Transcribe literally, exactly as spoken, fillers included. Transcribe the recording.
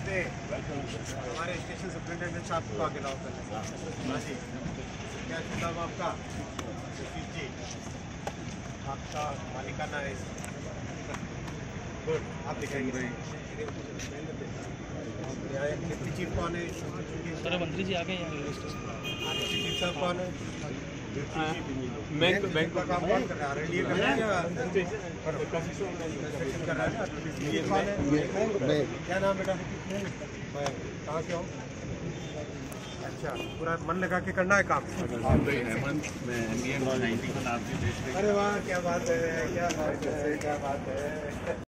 नमस्ते। हमारे station superintendent साहब को आगे लाओ पहले। हाँ जी, क्या नाम आपका? जी, आपका मालिकाना है। गुड, आप दिखाएंगे। यहाँ डिप्टी चीफ कौन है? सर मंत्री जी आ गए यहाँ रेलवे स्टेशन। डिप्टी चीफ साहब कौन है? बैंक बैंक का काम कौन कर रहा है? आरएलडी कर रहा है या कंस्ट्रक्शन कर रहा है? ये कौन है? क्या नाम बेटा? कहाँ से हो? अच्छा, पूरा मन लगा के करना है काम। हेमंत मैं इंडियन नाइन्टी को नाम से। अरे वाह, क्या बात है, क्या बात है, क्या बात है।